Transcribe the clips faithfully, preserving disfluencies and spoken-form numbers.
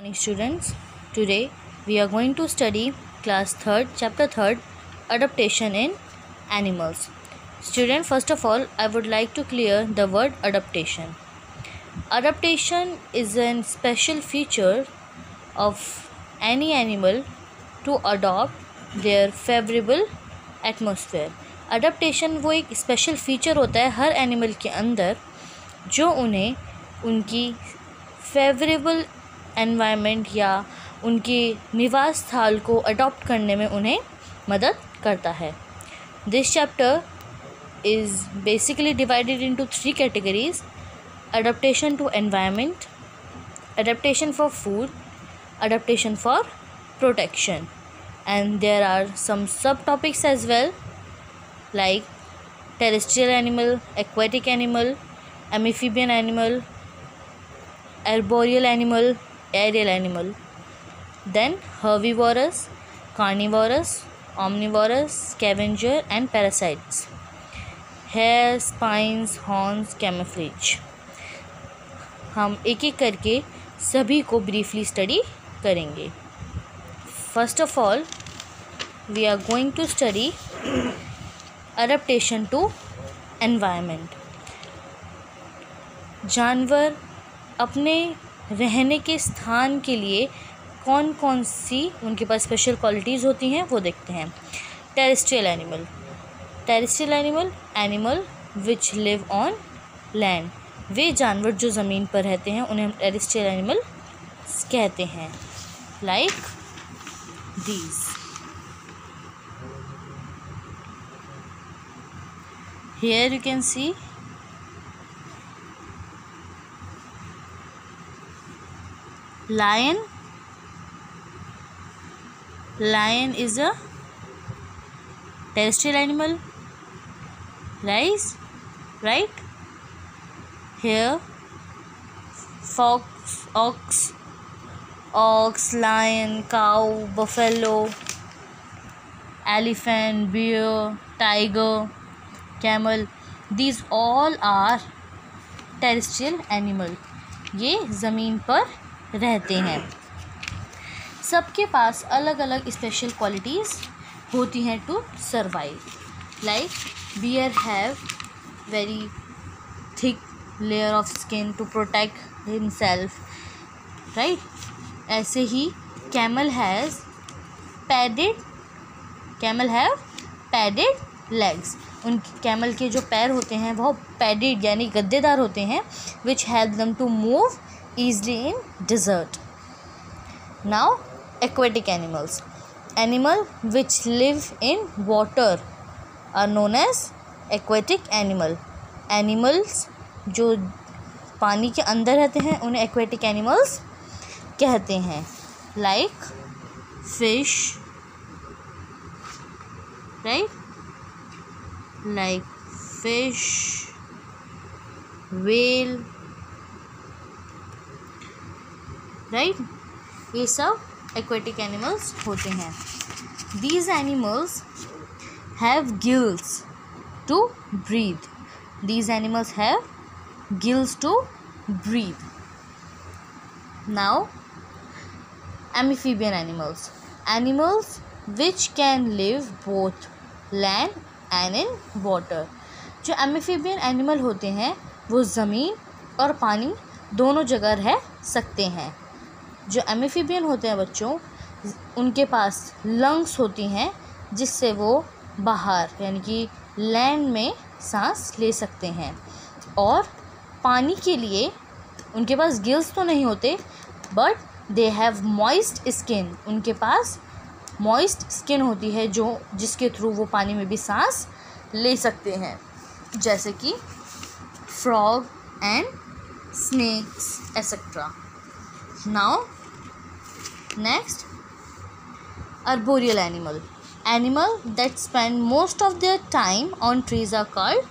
morning students. Today we are going to study class third, chapter third, adaptation in animals. Student, first of all I would like to clear the word adaptation. Adaptation is a special feature of any animal to adopt their favorable atmosphere. Adaptation वो एक special feature होता है हर animal के अंदर जो उन्हें उनकी favourable environment या उनके निवास स्थल को अडॉप्ट करने में उन्हें मदद करता है. This chapter is basically divided into three categories: adaptation to environment, adaptation for food, adaptation for protection, and there are some subtopics as well like terrestrial animal, aquatic animal, amphibian animal, arboreal animal, aerial animal, then herbivorous, carnivorous, omnivorous, scavenger and parasites, hair, spines, horns, camouflage. हम एक एक करके सभी को briefly study करेंगे. First of all we are going to study adaptation to environment. जानवर अपने रहने के स्थान के लिए कौन कौन सी उनके पास स्पेशल क्वालिटीज़ होती हैं वो देखते हैं. Terrestrial animal. Terrestrial animal animal which live on land. वे जानवर जो ज़मीन पर रहते हैं उन्हें हम टेरेस्ट्रियल एनिमल कहते हैं. Like these. Here you can see lion. Lion is a terrestrial animal, right? Right? Here, fox, ox, ox, lion, cow, buffalo, elephant, bear, tiger, camel. These all are terrestrial animal. ये ज़मीन पर रहते हैं. सबके पास अलग अलग स्पेशल क्वालिटीज़ होती हैं to survive. Like bear have very thick layer of skin to protect himself, right. ऐसे ही camel has padded camel have padded legs. उन कैमल के जो पैर होते हैं वह पैडेड यानी गद्देदार होते हैं which help them to move easily in desert. Now aquatic animals. Animal which live in water are known as aquatic animal. Animals जो पानी के अंदर रहते हैं उन्हें aquatic animals कहते हैं. Like fish, right? Like fish, whale, right right? ये सब एक्वेटिक एनिमल्स होते हैं. These animals have gills to breathe. These animals have gills to breathe. Now amphibian animals. Animals which can live both land and in water. जो amphibian animal होते हैं वो ज़मीन और पानी दोनों जगह रह सकते हैं. जो एम्फीबियन होते हैं बच्चों उनके पास लंग्स होती हैं जिससे वो बाहर यानी कि लैंड में सांस ले सकते हैं. और पानी के लिए उनके पास गिल्स तो नहीं होते but they have moist skin. उनके पास मॉइस्ट स्किन होती है जो जिसके थ्रू वो पानी में भी सांस ले सकते हैं, जैसे कि frog and snakes etcetera. Now next, arboreal animal. Animal that spend most of their time on trees are called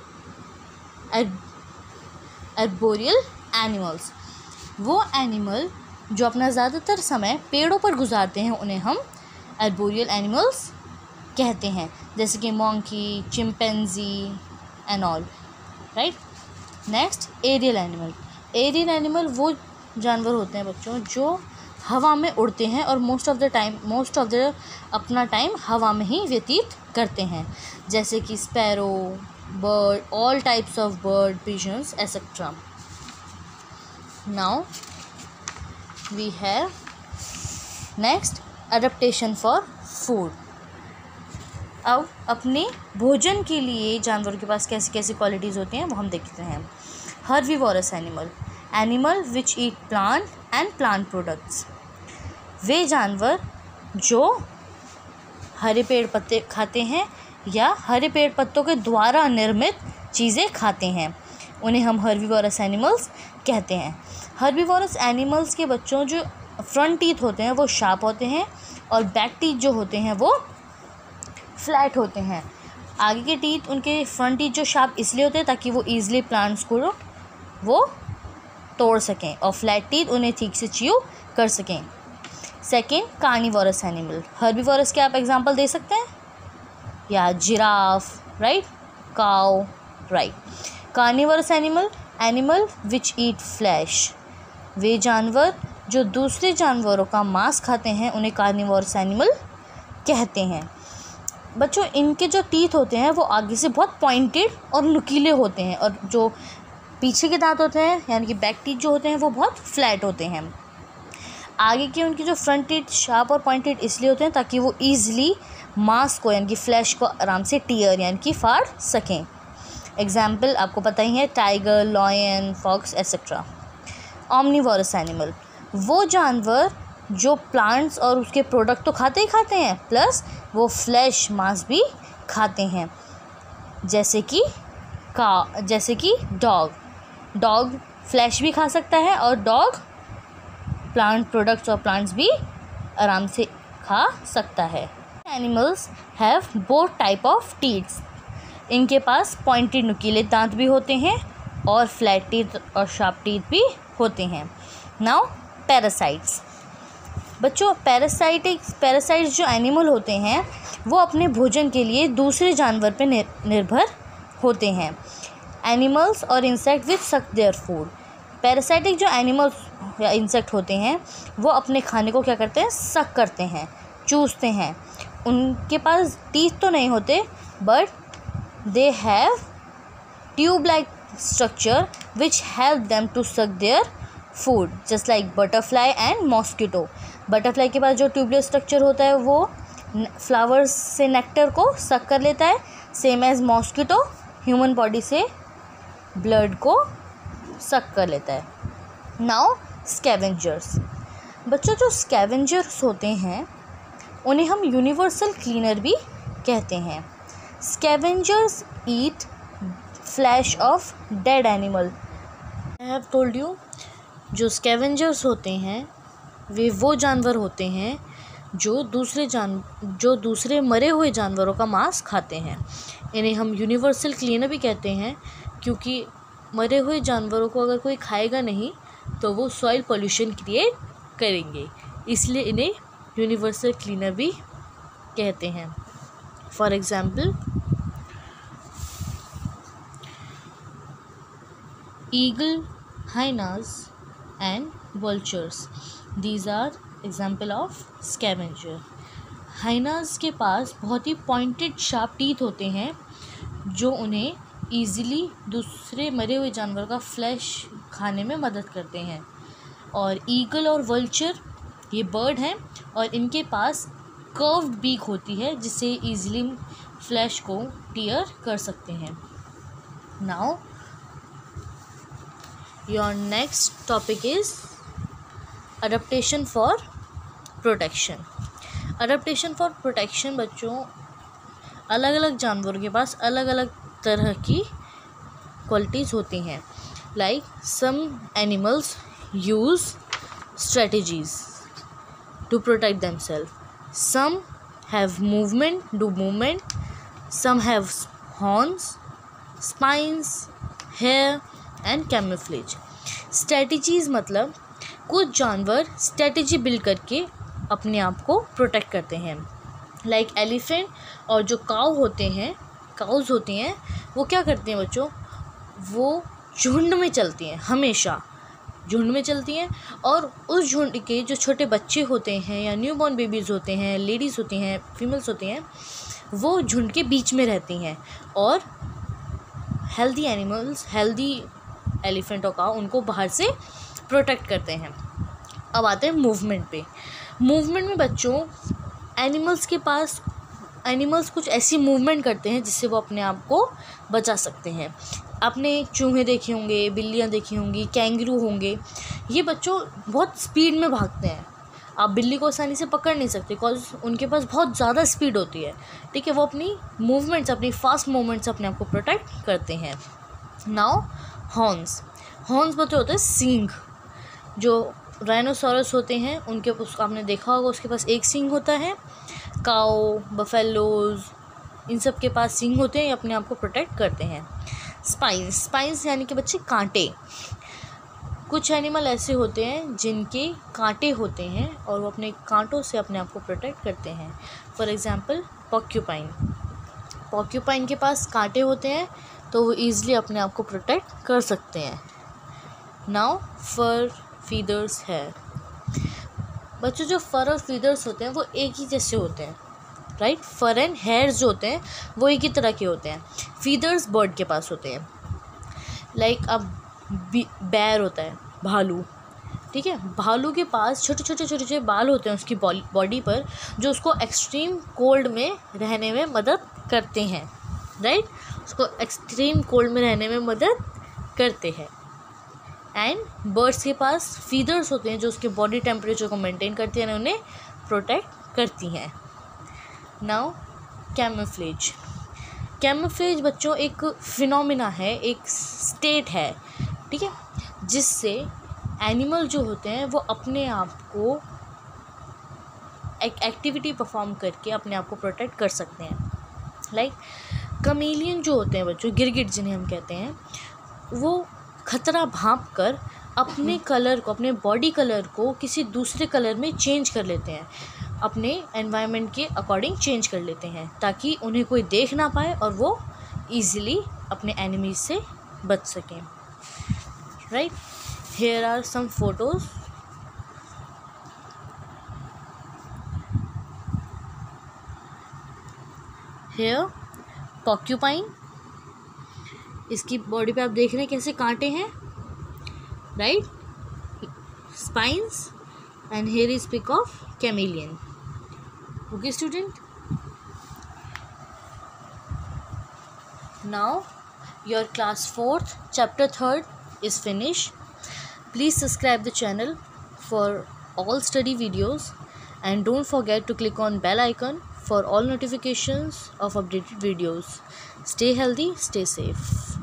arboreal animals. वो एनिमल जो अपना ज़्यादातर समय पेड़ों पर गुजारते हैं उन्हें हम arboreal animals कहते हैं, जैसे कि monkey, chimpanzee and all, right? Next, aerial animal. Aerial animal वो जानवर होते हैं बच्चों जो हवा में उड़ते हैं और most of the time most of the अपना टाइम हवा में ही व्यतीत करते हैं, जैसे कि sparrow, bird, all types of bird, pigeons etcetera. Now we have next adaptation for food. अब अपने भोजन के लिए जानवरों के पास कैसी कैसी क्वालिटीज़ होती हैं वो हम देखते हैं. Herbivorous animal, animal which eat plant and plant products. वे जानवर जो हरे पेड़ पत्ते खाते हैं या हरे पेड़ पत्तों के द्वारा निर्मित चीज़ें खाते हैं, उन्हें हम हर्बीवोरस एनिमल्स कहते हैं. हर्बीवोरस एनिमल्स के बच्चों जो फ्रंट टीथ होते हैं वो शार्प होते हैं और बैक टीथ जो होते हैं वो फ्लैट होते हैं. आगे के टीथ, उनके फ्रंट टीथ जो शार्प इसलिए होते हैं ताकि वो ईजिली प्लांट्स को वो तोड़ सकें, और फ्लैट टीथ उन्हें ठीक से च्यू कर सकें. Second, carnivorous animal. हर्बीवोरस के आप एग्जांपल दे सकते हैं, या giraffe, right, cow, right. Carnivorous animal, animal which eat flesh. वे जानवर जो दूसरे जानवरों का मांस खाते हैं उन्हें कार्निवोरस एनिमल कहते हैं. बच्चों, इनके जो टीथ होते हैं वो आगे से बहुत पॉइंटेड और नुकीले होते हैं, और जो पीछे के दांत होते हैं यानी कि बैक टीथ जो होते हैं वो बहुत फ्लैट होते हैं. आगे के उनके जो फ्रंट टीथ शार्प और पॉइंटेड इसलिए होते हैं ताकि वो ईजिली मांस को यानी कि फ्लैश को आराम से टीयर यानी कि फाड़ सकें. एग्जाम्पल आपको पता ही है, tiger, lion, fox etcetera. Omnivorous animal, वो जानवर जो प्लांट्स और उसके प्रोडक्ट तो खाते ही खाते हैं, प्लस वो फ्लैश मांस भी खाते हैं, जैसे कि का जैसे कि डॉग. डॉग फ्लैश भी खा सकता है और डॉग प्लांट प्रोडक्ट्स और प्लांट्स भी आराम से खा सकता है. Animals have both type of teeths. इनके पास पॉइंटेड नुकीले दांत भी होते हैं और फ्लैट टीथ और शार्प टीथ भी होते हैं. Now parasites. बच्चों, पैरासाइटिक पैरासाइट्स जो एनिमल होते हैं वो अपने भोजन के लिए दूसरे जानवर पर निर्भर होते हैं. एनिमल्स और insect which suck their food. Parasitic जो एनिमल्स या इंसेक्ट होते हैं वो अपने खाने को क्या करते हैं, सक करते हैं, चूसते हैं. उनके पास टीथ तो नहीं होते, but they have tube like structure which help them to suck their food, just like butterfly and mosquito. Butterfly के पास जो ट्यूबलेस स्ट्रक्चर होता है वो फ्लावर्स से नेक्टर को सक कर लेता है, same as mosquito human body से ब्लड को सक कर लेता है. Now scavengers. बच्चों, जो स्कैवेंजर्स होते हैं उन्हें हम यूनिवर्सल क्लीनर भी कहते हैं. Scavengers eat flesh of dead animal. I have told you, जो स्कैवेंजर्स होते हैं वे वो जानवर होते हैं जो दूसरे जान जो दूसरे मरे हुए जानवरों का मांस खाते हैं. इन्हें हम यूनिवर्सल क्लीनर भी कहते हैं, क्योंकि मरे हुए जानवरों को अगर कोई खाएगा नहीं तो वो सॉइल पोल्यूशन क्रिएट करेंगे, इसलिए इन्हें यूनिवर्सल क्लीनर भी कहते हैं. For example, eagle, hyenas and vultures, these are example of scavenger. Hyenas के पास बहुत ही पॉइंटेड शार्प टीथ होते हैं जो उन्हें ईज़िली दूसरे मरे हुए जानवर का फ्लैश खाने में मदद करते हैं. और ईगल और वल्चर ये बर्ड हैं और इनके पास कर्व्ड बीक होती है जिससे ईज़िली फ्लैश को टीयर कर सकते हैं. Now your next topic is adaptation for protection. Adaptation for protection बच्चों, अलग अलग जानवरों के पास अलग अलग तरह की क्वालिटीज़ होती हैं. Like some animals use strategies to protect themselves. Some have movement do movement. Some have horns, spines, hair and camouflage. Strategies मतलब कुछ जानवर स्ट्रेटजी बिल्ड करके अपने आप को प्रोटेक्ट करते हैं. लाइक like एलिफेंट और जो काऊ होते हैं काउज होती हैं वो क्या करती हैं बच्चों, वो झुंड में चलती हैं हमेशा. झुंड में चलती हैं, और उस झुंड के जो छोटे बच्चे होते हैं या न्यू बॉर्न बेबीज़ होते हैं, लेडीज़ होती हैं, फीमेल्स होती हैं, वो झुंड के बीच में रहती हैं और हेल्दी एनिमल्स, हेल्दी एलिफेंट और काऊ उनको बाहर से प्रोटेक्ट करते हैं। अब आते हैं मूवमेंट पे। मूवमेंट में बच्चों एनिमल्स के पास एनिमल्स कुछ ऐसी मूवमेंट करते हैं जिससे वो अपने आप को बचा सकते हैं। आपने चूहे देखे होंगे, बिल्लियाँ देखी होंगी, कैंगरू होंगे, ये बच्चों बहुत स्पीड में भागते हैं। आप बिल्ली को आसानी से पकड़ नहीं सकते बिकॉज उनके पास बहुत ज़्यादा स्पीड होती है, ठीक है। वो अपनी मूवमेंट्स, अपनी फास्ट मूवमेंट्स अपने आप को प्रोटेक्ट करते हैं। Now horns. हॉर्न्स बच्चों होते हैं सींग। जो राइनोसोरस होते हैं उनके, उसको आपने देखा होगा, उसके पास एक सींग होता है। काऊ, बफेलोज, इन सब के पास सींग होते हैं, ये अपने आप को प्रोटेक्ट करते हैं। स्पाइंस। स्पाइंस यानी कि बच्चे कांटे। कुछ एनिमल ऐसे होते हैं जिनके कांटे होते हैं और वो अपने कांटों से अपने आप को प्रोटेक्ट करते हैं। For example porcupine. पॉर्क्यूपाइन के पास कांटे होते हैं तो वो ईज़िली अपने आप को प्रोटेक्ट कर सकते हैं। Now fur, feathers, hair. बच्चों जो फर और फीदर्स होते हैं वो एक ही जैसे होते हैं, राइट। फर एंड हेयर्स जो होते हैं वो एक ही तरह के होते हैं। फीदर्स बर्ड के पास होते हैं। लाइक अब बैर होता है, भालू, ठीक है। भालू के पास छोटे छोटे छोटे छोटे बाल होते हैं उसकी बॉडी पर, जो उसको एक्सट्रीम कोल्ड में रहने में मदद करते हैं, राइट। उसको एक्सट्रीम कोल्ड में रहने में मदद करते हैं। एंड बर्ड्स के पास फीदर्स होते हैं जो उसके बॉडी टेम्परेचर को मेंटेन करती हैं, उन्हें प्रोटेक्ट करती हैं। Now camouflage. कैमोफ्लेज बच्चों एक फिनोमिना है, एक स्टेट है, ठीक है, जिससे एनिमल जो होते हैं वो अपने आप को एक एक्टिविटी परफॉर्म करके अपने आप को प्रोटेक्ट कर सकते हैं। लाइक कमेलियन जो होते हैं बच्चों, गिरगिट जिन्हें हम कहते हैं, वो खतरा भांप कर अपने कलर को, अपने बॉडी कलर को किसी दूसरे कलर में चेंज कर लेते हैं, अपने एनवायरनमेंट के अकॉर्डिंग चेंज कर लेते हैं ताकि उन्हें कोई देख ना पाए और वो ईज़िली अपने एनिमीज से बच सकें, right. Here are some photos. Here porcupine, इसकी बॉडी पे आप देख रहे हैं कैसे कांटे हैं, right. Spines and hair is pic of chameleon. Okay student, now your class fourth chapter third is finished. Please subscribe the channel for all study videos and don't forget to click on bell icon for all notifications of updated videos. Stay healthy, stay safe.